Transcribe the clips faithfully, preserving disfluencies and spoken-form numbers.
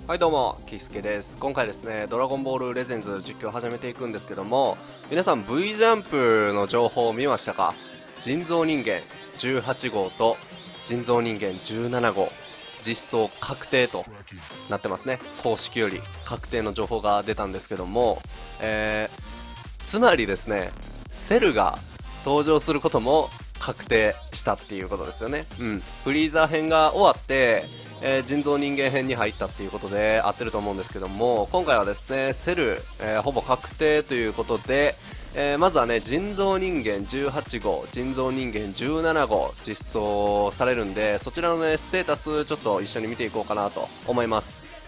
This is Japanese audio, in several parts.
はいどうも、キスケです。今回ですね、ドラゴンボールレジェンズ実況を始めていくんですけども、皆さん V ジャンプの情報を見ましたか？人造人間じゅうはち号と人造人間じゅうなな号、実装確定となってますね。公式より確定の情報が出たんですけども、えー、つまりですね、セルが登場することも確定したっていうことですよね。うん。フリーザー編が終わって、えー人造人間編に入ったっていうことで合ってると思うんですけども、今回はですねセル、えーほぼ確定ということで、えーまずはね人造人間じゅうはち号、人造人間じゅうなな号実装されるんで、そちらのねステータスちょっと一緒に見ていこうかなと思います。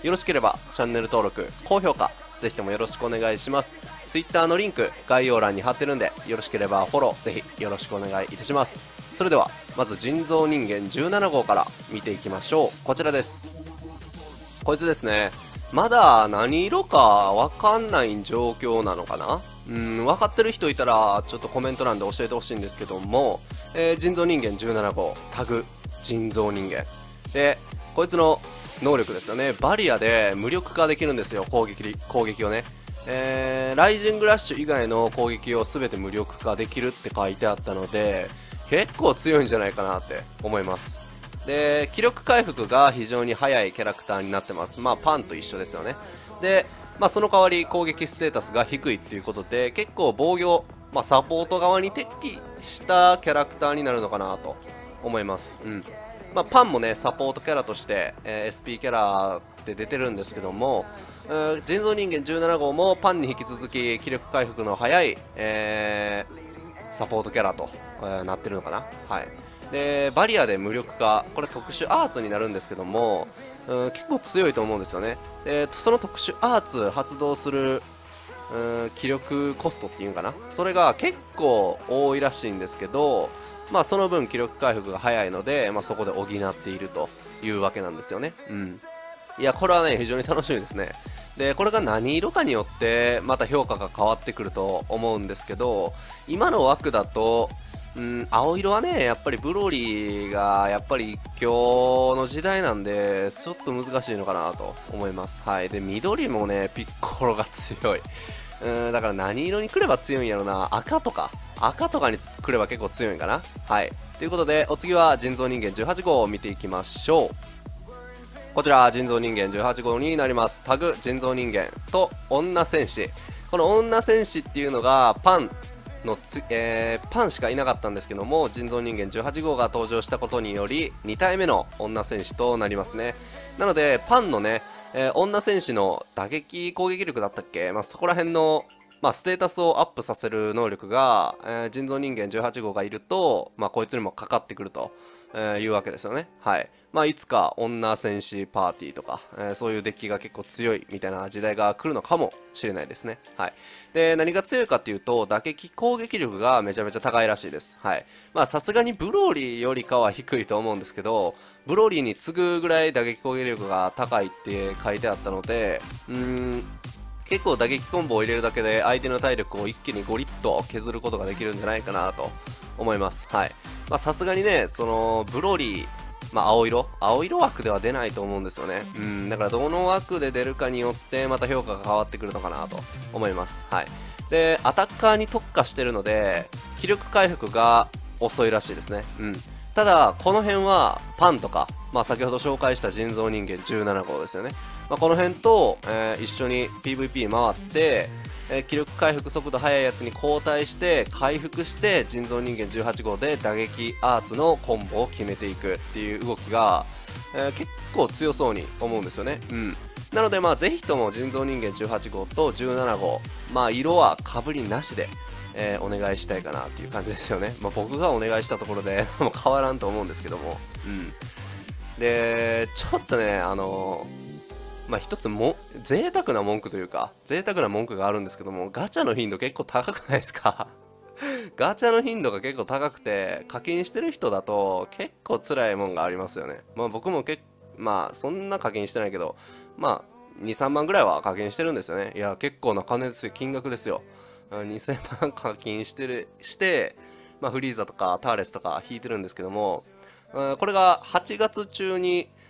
よろしければチャンネル登録、高評価ぜひともよろしくお願いします。 Twitter のリンク概要欄に貼ってるんで、よろしければフォローぜひよろしくお願いいたします。それではまず人造人間じゅうなな号から見ていきましょう。こちらです。こいつですね、まだ何色かわかんない状況なのかな。うん、分かってる人いたらちょっとコメント欄で教えてほしいんですけども、えー人造人間じゅうなな号タグ人造人間で、こいつの能力ですよね、バリアで無力化できるんですよ。攻撃攻撃をね、えーライジングラッシュ以外の攻撃を全て無力化できるって書いてあったので、結構強いんじゃないかなって思います。で、気力回復が非常に速いキャラクターになってます。まあパンと一緒ですよね。で、まあその代わり攻撃ステータスが低いっていうことで、結構防御、まあサポート側に適したキャラクターになるのかなと思います。うん。まあパンもね、サポートキャラとして、えー エスピー キャラで出てるんですけども、えー人造人間じゅうなな号もパンに引き続き気力回復の速い、えーサポートキャラと、えーなってるのかな。はい。で、バリアで無力化、これ特殊アーツになるんですけども、うん、結構強いと思うんですよね。で、その特殊アーツ発動する、うん、気力コストっていうかな、それが結構多いらしいんですけど、まあその分気力回復が早いので、まあそこで補っているというわけなんですよね。うん。いや、これはね、非常に楽しみですね。で、これが何色かによって、また評価が変わってくると思うんですけど、今の枠だと、うん、青色はね、やっぱりブロリーが、やっぱり今日の時代なんで、ちょっと難しいのかなと思います。はい。で、緑もね、ピッコロが強い。うん、だから何色に来れば強いんやろな。赤とか。赤とかに来れば結構強いんかな。はい。ということで、お次は人造人間じゅうはち号を見ていきましょう。こちら人造人間じゅうはち号になります。タグ人造人間と女戦士。この女戦士っていうのがパンのつ、えーパンしかいなかったんですけども、人造人間じゅうはち号が登場したことによりに体目の女戦士となりますね。なのでパンのね、えー女戦士の打撃攻撃力だったっけ、まあ、そこら辺の、まあ、ステータスをアップさせる能力が、えー人造人間じゅうはち号がいると、まあ、こいつにもかかってくると、えーいうわけですよね。はい。まあ、いつか女戦士パーティーとか、えーそういうデッキが結構強いみたいな時代が来るのかもしれないですね。はい。で、何が強いかっていうと、打撃攻撃力がめちゃめちゃ高いらしいです。はい。まあ、さすがにブローリーよりかは低いと思うんですけど、ブローリーに次ぐぐらい打撃攻撃力が高いって書いてあったので、うーん、結構打撃コンボを入れるだけで相手の体力を一気にゴリッと削ることができるんじゃないかなと思います。はい。まあさすがにね、そのブロリー、まあ青色青色枠では出ないと思うんですよね。うん、だからどの枠で出るかによってまた評価が変わってくるのかなと思います。はい。で、アタッカーに特化してるので、気力回復が遅いらしいですね。うん。ただ、この辺はパンとか、まあ先ほど紹介した人造人間じゅうなな号ですよね。まあ、この辺と、えー一緒に ピーブイピー 回って、えー気力回復速度速いやつに交代して回復して人造人間じゅうはち号で打撃アーツのコンボを決めていくっていう動きが、えー結構強そうに思うんですよね。うん。なのでまあぜひとも人造人間じゅうはち号とじゅうなな号、まあ色はかぶりなしで、えーお願いしたいかなっていう感じですよね。まあ僕がお願いしたところでもう変わらんと思うんですけども。うん。で、ちょっとね、あのーまあ一つも贅沢な文句というか贅沢な文句があるんですけども、ガチャの頻度結構高くないですか？ガチャの頻度が結構高くて、課金してる人だと結構辛いもんがありますよね。まあ僕もけまあそんな課金してないけど、まあに、さんまんぐらいは課金してるんですよね。いや結構な金ですよ、金額ですよ。にせんまん課金してるしてまあフリーザとかターレスとか引いてるんですけども、うんこれがはちがつ中に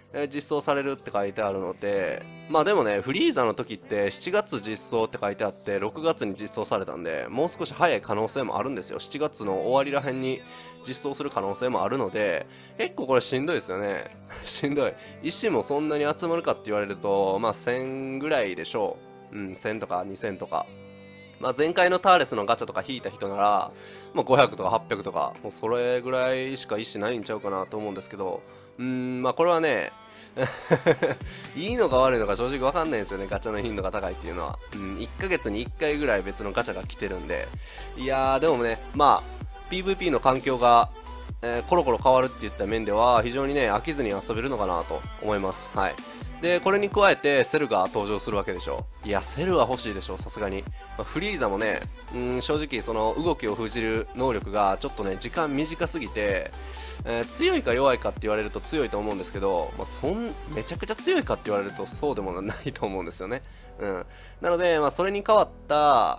えー実装されるって書いてあるので、まあでもね、フリーザの時ってしちがつ実装って書いてあって、ろくがつに実装されたんで、もう少し早い可能性もあるんですよ。しちがつの終わりらへんに実装する可能性もあるので、結構これしんどいですよね。しんどい。石もそんなに集まるかって言われると、まあせんぐらいでしょう。うん、せんとかにせんとか。まあ前回のターレスのガチャとか引いた人なら、まあ、ごひゃくとかはっぴゃくとか、もうそれぐらいしか石ないんちゃうかなと思うんですけど、うーん、まあこれはね、いいのか悪いのか正直わかんないんですよね、ガチャの頻度が高いっていうのは。うん、いっかげつにいっかいぐらい別のガチャが来てるんで。いやー、でもね、まあ、ピーブイピー の環境が、えーコロコロ変わるっていった面では、非常にね、飽きずに遊べるのかなと思います。はい。で、これに加えて、セルが登場するわけでしょ。いや、セルは欲しいでしょ、さすがに。まあフリーザもね、うん、正直、その、動きを封じる能力が、ちょっとね、時間短すぎて、えー強いか弱いかって言われると強いと思うんですけど、まあ、そんめちゃくちゃ強いかって言われるとそうでもないと思うんですよね。うん、なので、まあ、それに代わった、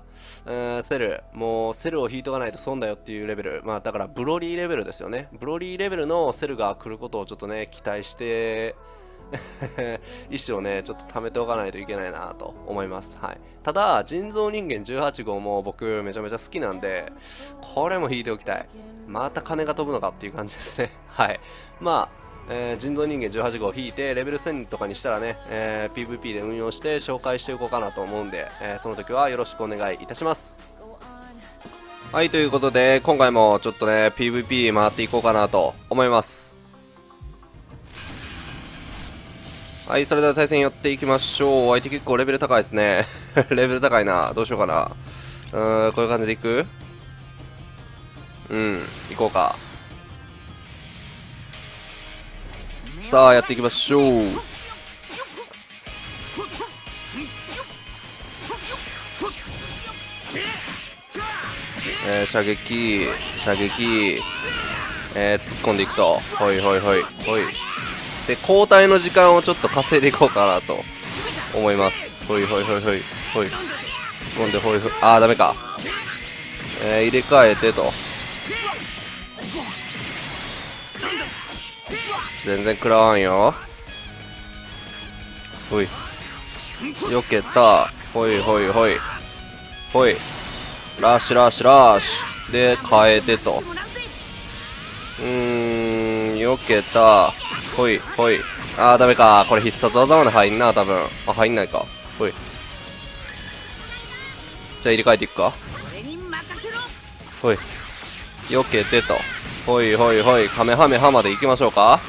えーセル、もうセルを引いとかないと損だよっていうレベル、まあ、だからブロリーレベルですよね。ブロリーレベルのセルが来ることをちょっとね、期待して石をね、ちょっと貯めておかないといけないなと思います。はい。ただ、人造人間じゅうはち号も僕めちゃめちゃ好きなんで、これも引いておきたい。また金が飛ぶのかっていう感じですね。はい。まあ、えー人造人間じゅうはち号を引いて、レベルせんとかにしたらね、えー ピーブイピー で運用して紹介していこうかなと思うんで、えーその時はよろしくお願いいたします。はい、ということで、今回もちょっとね、ピーブイピー 回っていこうかなと思います。はい、それでは対戦やっていきましょう。相手結構レベル高いですね。レベル高いな。どうしようかな。うーん、こういう感じでいく？うん、行こうか。さあ、やっていきましょう。えー、射撃、射撃、えー、突っ込んでいくと。ほいほいほい、ほい。で、交代の時間をちょっと稼いでいこうかなと思います。ほいほいほいほい、ほい。突っ込んでほいほい。あー、ダメか。えー、入れ替えてと。全然食らわんよ。ほい。よけた。ほいほいほい。ほい。ラッシュラッシュラッシュ。で、変えてと。うーん、よけた。ほいほい。あー、ダメか。これ必殺技まで入んな、多分。あ、入んないか。ほい。じゃあ入れ替えていくか。ほい。よけてと。ほいほいほい。カメハメハまで行きましょうか。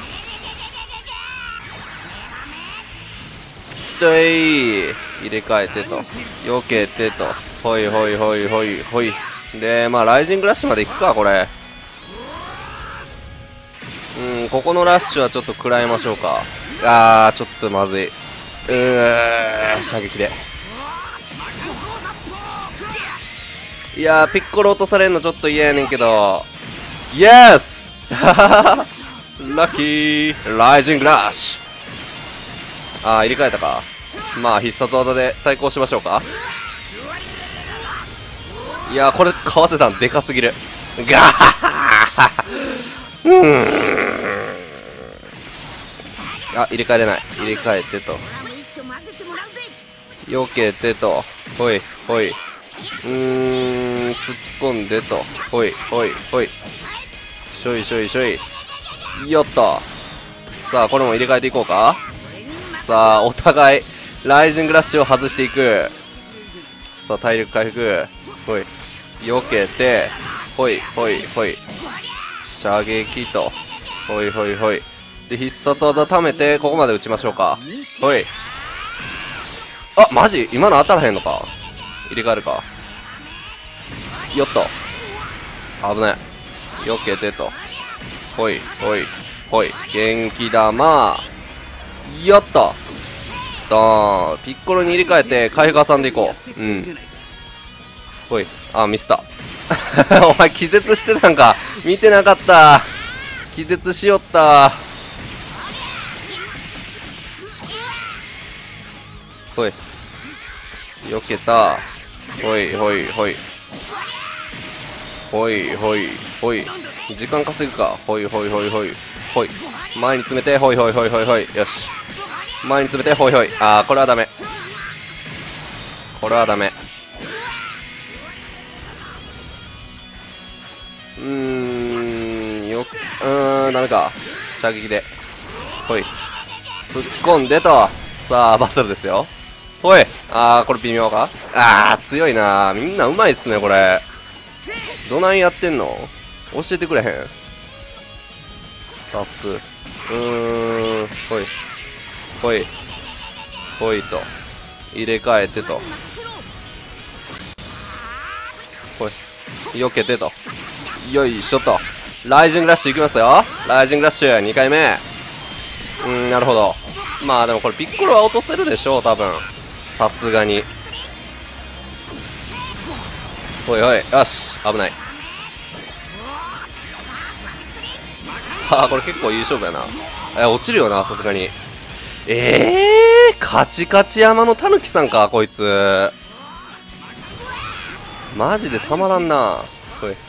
ちょい。入れ替えてと。よけてと。ほいほいほいほいほい。で、まあ、ライジングラッシュまで行くか、これ。うん、ここのラッシュはちょっと食らいましょうか。あー、ちょっとまずい。うー、射撃で。いやー、ピッコロ落とされるのちょっと嫌やねんけど。イエスラッキーライジングラッシュ。あー、入れ替えたか。まあ、必殺技で対抗しましょうか。いやー、これ、かわせたんでかすぎる。ガハうーん。あ、入れ替えれない。入れ替えてと。よけてと。ほい、ほい。うーん、突っ込んでと。ほい、ほい、ほい。しょいしょいしょい。よっと。さあ、これも入れ替えていこうか。さあ、お互い、ライジングラッシュを外していく。さあ、体力回復。ほい。よけて。ほい、ほい、ほい。射撃と。ほいほいほい。で、必殺技貯めて、ここまで打ちましょうか。ほい。あ、マジ今の当たらへんのか。入れ替えるか。よっと。危ない。よけてと。ほい、ほい、ほい。元気玉。よっと。ドーン。ピッコロに入れ替えて、回復挟んでいこう。うん。ほい。あ、ミスった。お前気絶してたんか。見てなかった。気絶しよった。ほい。よけた。ほいほいほい。ほいほいほい。時間稼ぐか。ほいほいほいほい。 ほい。前に詰めて、ほいほいほいほいほい。よし。前に詰めて、ほいほい。あー、これはダメ。これはダメ。うーん、よ、うーん、ダメか。射撃で。ほい。突っ込んでと。さあ、バトルですよ。ほい。あー、これ微妙か。あー、強いな。みんなうまいっすね、これ。どないやってんの？教えてくれへん。タップ。うーん、ほい。ほい。ほいと。入れ替えてと。ほい。避けてと。よいしょと。ライジングラッシュいきますよ。ライジングラッシュにかいめ。うーん、なるほど。まあでもこれピッコロは落とせるでしょう、多分。さすがに。ほいほい。よし。危ない。さあ、これ結構いい勝負やな。え、落ちるよな、さすがに。えー、カチカチ山のたぬきさんか、こいつ。マジでたまらんな。ほい。う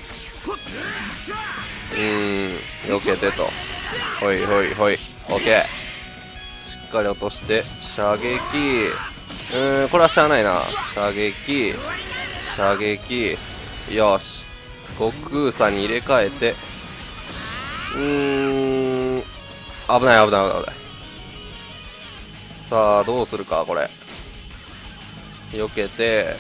ーん、避けてと。ほいほいほい。オッケー。しっかり落として、射撃。うーん、これはしゃあないな。射撃。射撃。よし。悟空さんに入れ替えて。うーん、危ない危ない危ない危ない。さあ、どうするか、これ。避けて。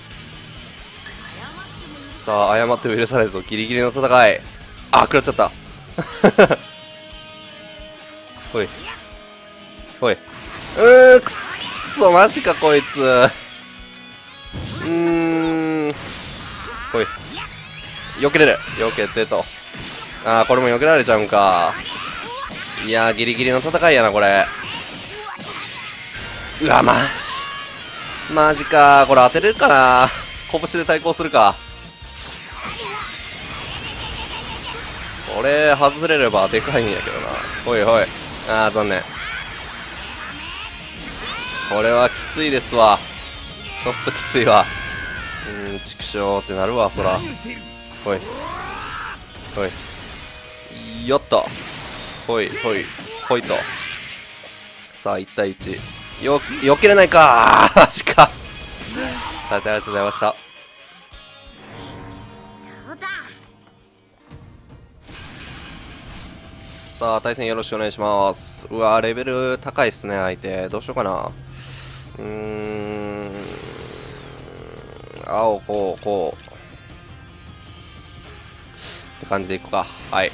さあ、誤っても許されず、ギリギリの戦い。あ、食らっちゃった。ほい。ほい。うーん、くっそ、マジか、こいつ。うーん。ほい。避けれる。避けてと。あー、これも避けられちゃうんか。いやー、ギリギリの戦いやな、これ。うわ、マジ。マジかー。これ当てれるかな。拳で対抗するか。これ、外れればでかいんやけどな。ほいほい。あー、残念。これはきついですわ。ちょっときついわ。うーん、畜生ってなるわ、そら。ほい。ほい。よっと。ほい、ほい、ほいと。さあ、いち対いち。よ、よけれないかー。マジか。大変ありがとうございました。さあ、対戦よろしくお願いします。うわ、レベル高いっすね、相手。どうしようかな。うーん。青、こう、こう。って感じでいくか。はい。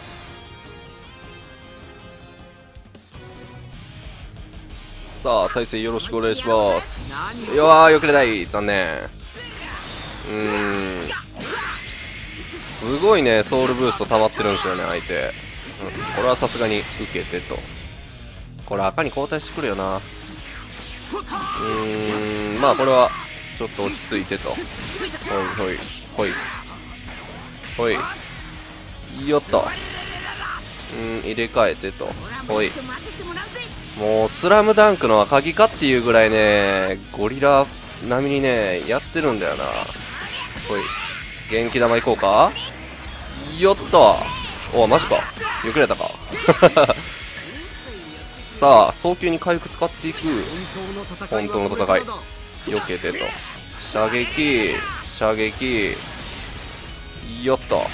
さあ、対戦よろしくお願いします。いやー、よくれない。残念。うーん。すごいね、ソウルブースト溜まってるんですよね、相手。うん、これはさすがに受けてと。これ赤に交代してくるよな。うーん、まあこれはちょっと落ち着いてと。ほいほいほいほい。よっと。うん、入れ替えてと。ほい。もうスラムダンクの赤木かっていうぐらいね、ゴリラ並みにね、やってるんだよな。ほい。元気玉いこうか。よっと。お、マジか。よくれたか。さあ、早急に回復使っていく。本当の戦い。避けてと。射撃。射撃。よっと。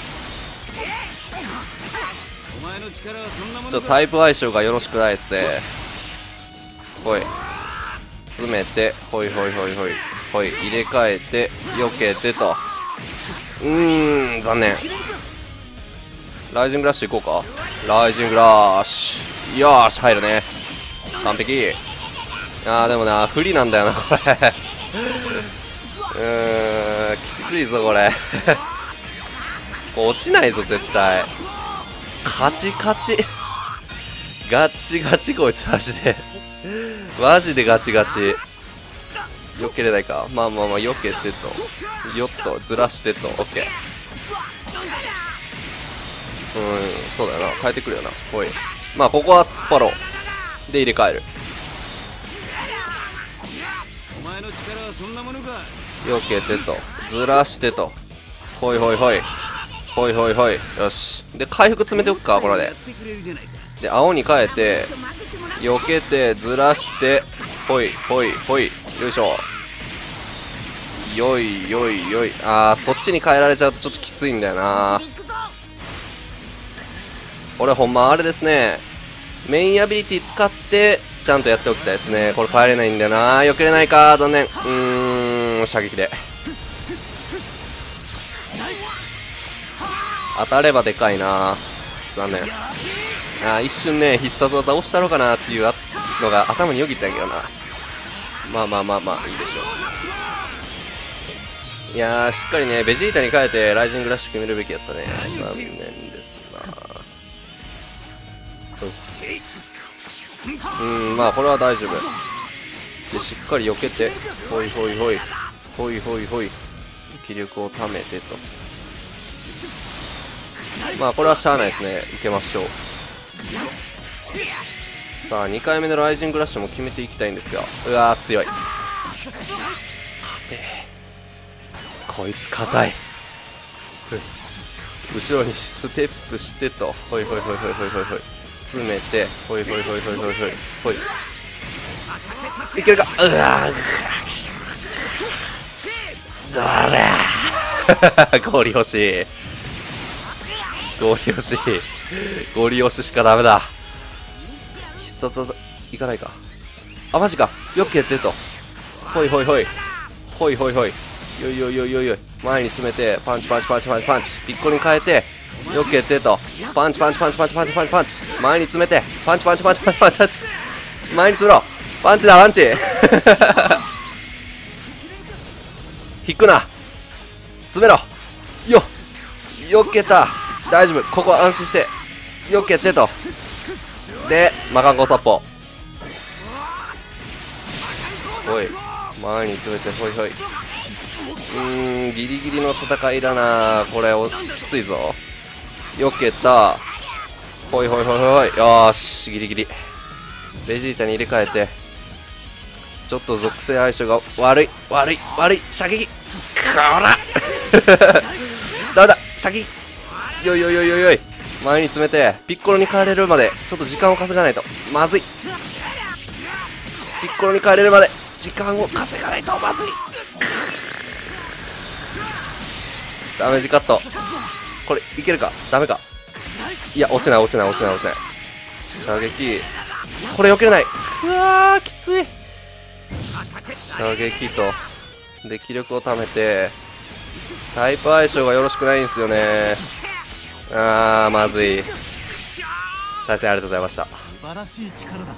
ちょっとタイプ相性がよろしくないですね。ほい。詰めて、ほいほいほいほい。ほい。入れ替えて、避けてと。うーん、残念。ライジングラッシュ行こうか。ライジングラッシュ。よーし、入るね。完璧。あー、でもな、不利なんだよな、これ。うーん、きついぞ、これ。これ落ちないぞ、絶対。カチカチ。ガッチガチ、こいつ、マジで。マジでガチガチ。避けれないか。まあまあまあ、避けてと。よっと、ずらしてと。オッケー。うん、そうだよな。変えてくるよな。ほい。まあ、ここは突っ張ろう。で、入れ替える。避けてと。ずらしてと。ほいほいほい。 ほいほいほい。よし。で、回復詰めておくか、これで。で、青に変えて、避けて、ずらして、ほいほいほい。よいしょ。よいよいよい。あー、そっちに変えられちゃうとちょっときついんだよな。俺ほんまあれですね、メインアビリティ使ってちゃんとやっておきたいですね。これ変えれないんだよな。避けれないか、残念。うーん、射撃で当たればでかいな。残念。あー、一瞬ね、必殺技押したろかなっていうのが頭によぎったんやけどな。まあまあまあまあいいでしょう。いやー、しっかりねベジータに変えてライジングラッシュ決めるべきやったね。残念ですな。うん、まあこれは大丈夫で、しっかり避けて、ほいほいほいほいほいほい、気力をためてと。まあこれはしゃあないですね。いけましょう。さあにかいめのライジングラッシュも決めていきたいんですけど、うわー強い。勝て、こいつ硬い。後ろにステップしてと、ほいほいほいほいほいほいほい、詰めて、ほいほいほいほいほいほいほい、いけるか。うわー、どれゴリ押し、ゴリ押し、ゴリ押ししかダメだ。必殺技いかないか。あ、マジか。よくやってると。ほいほいほいほいほいほい、よいよいよいよいよい、前に詰めて、パンチパンチパンチパンチパンチ、ピッコロに変えて、よくやってると。パンチパンチパンチパンチパンチパンチパンチ、前に詰めて、パンチパンチパンチパンチパンチパンチ、前に詰めろ、パンチだパンチ引くな、詰めろよ、よけた、大丈夫、ここは安心してよけてと。で魔漢光殺法、ほい、前に詰めて、ほいほい。うーん、ギリギリの戦いだな。これおきついぞ。よけた、ほいほいほいほい、よーし、ギリギリ。ベジータに入れ替えて、ちょっと属性相性が悪い悪い悪い、射撃、こらダメだ、射撃、よいよいよいよいよい、前に詰めてピッコロに変えれるまでちょっと時間を稼がないとまずい。ピッコロに変えれるまで時間を稼がないとまずい。ダメージカット、これいけるか、ダメか。いや、落ちない落ちない落ちない落ちない。射撃、これ避けれない。うわー、きつい。射撃とで気力をためて、タイプ相性がよろしくないんですよね。あー、まずい。対戦ありがとうございました。素晴らしい力だ。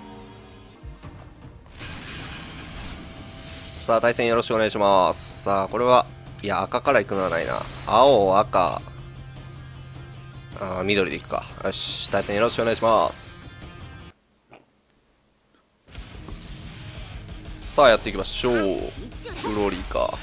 さあ対戦よろしくお願いします。さあこれは、いや赤からいくのはないな。青、赤、あー緑でいくか。よし、対戦よろしくお願いします。さあやっていきましょう。フロリか、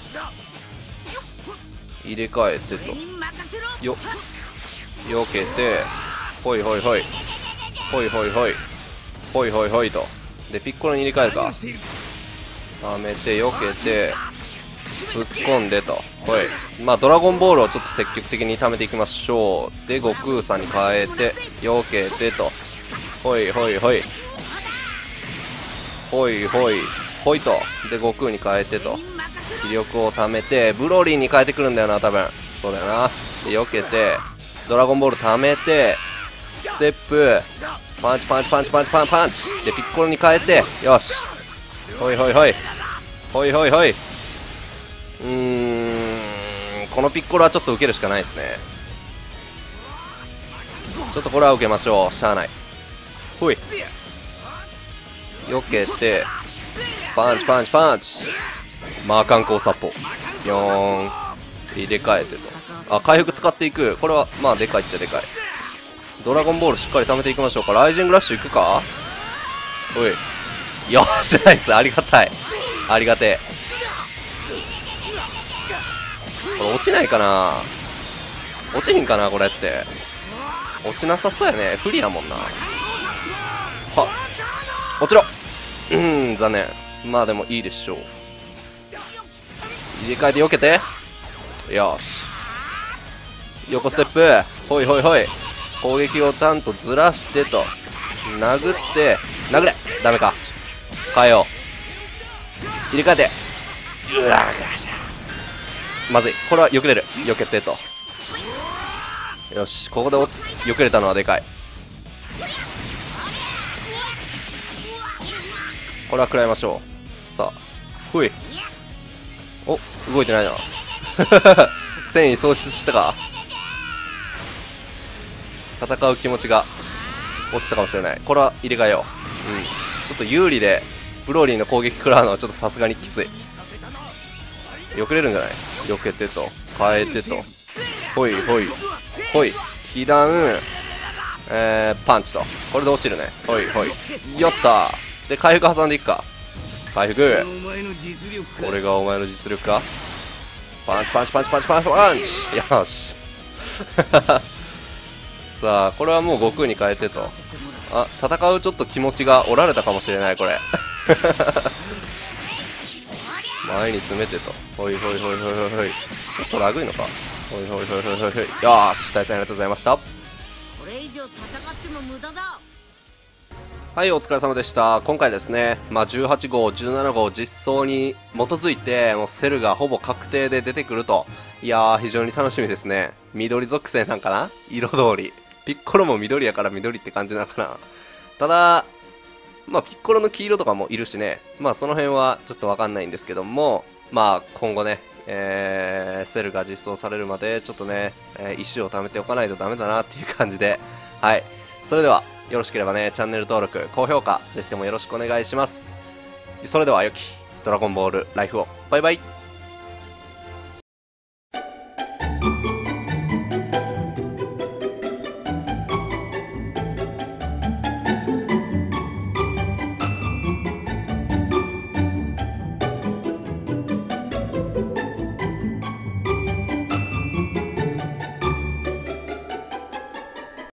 入れ替えてと、よよけて、ほいほいほいほいほいほいほいほいほいと。でピッコロに入れ替えるか。はめて、よけて、突っ込んでと。ほい、まあドラゴンボールをちょっと積極的に貯めていきましょう。で悟空さんに変えて、よけてと、ほいほいほいほいほいほいと。で悟空に変えてと、気力を貯めて、ブロリーに変えてくるんだよな多分。そうだよな。でよけて、ドラゴンボール貯めて、ステップ、パンチパンチパンチパンチパンパンチでピッコロに変えて、よし、ほいほいほいほいほいほい。うーん、このピッコロはちょっと受けるしかないですね。ちょっとこれは受けましょう、しゃあない。ほい、よけて、パンチパンチパンチ、魔漢光殺法、よーん、入れ替えてと。あ、回復使っていく。これはまあでかいっちゃでかい。ドラゴンボールしっかり貯めていきましょうか。ライジングラッシュいくか。おい、よっしゃ、ナイス、ありがたい、ありがてえ。これ落ちないかな、落ちひんかな、これって落ちなさそうやね。不利やもんな。は、落ちろ。うん、残念。まあでもいいでしょう。入れ替えてよけて、よし横ステップ、ほいほいほい。攻撃をちゃんとずらしてと。殴って、殴れダメか。変えよう。入れ替えて。うわガシャ。まずい。これは避けれる。避けてと。よし、ここでお避けれたのはでかい。これは食らいましょう。さあ、ほい。お、動いてないな。戦意喪失したか。戦う気持ちが落ちたかもしれない。これは入れ替えよう。うん。ちょっと有利で、ブローリーの攻撃食らうのはちょっとさすがにきつい。避けれるんじゃない？避けてと。変えてと。ほいほい。ほい。被弾。えー、パンチと。これで落ちるね。ほいほい。やったー。で、回復挟んでいくか。回復。これがお前の実力か？パンチパンチパンチパンチパンチパンチ。よし。さあ、これはもう悟空に変えてと。あ、戦うちょっと気持ちが折られたかもしれない、これ。前に詰めてと。ほいほいほいほいほいほい。ちょっとラグいのか。ほいほいほいほいほいほい。よーし、対戦ありがとうございました。 これ以上戦っても無駄だ。 はい、お疲れ様でした。今回ですね、まあ、じゅうはち号、じゅうなな号実装に基づいて、もうセルがほぼ確定で出てくると。いやー、非常に楽しみですね。緑属性なんかな？色通り。ピッコロも緑やから緑って感じなのかな。ただ、まあ、ピッコロの黄色とかもいるしね。まあ、その辺はちょっとわかんないんですけども、まあ、今後ね、えー、セルが実装されるまで、ちょっとね、えー、石を貯めておかないとダメだなっていう感じで、はい。それでは、よろしければね、チャンネル登録、高評価、ぜひともよろしくお願いします。それでは、良きドラゴンボールライフを。バイバイ。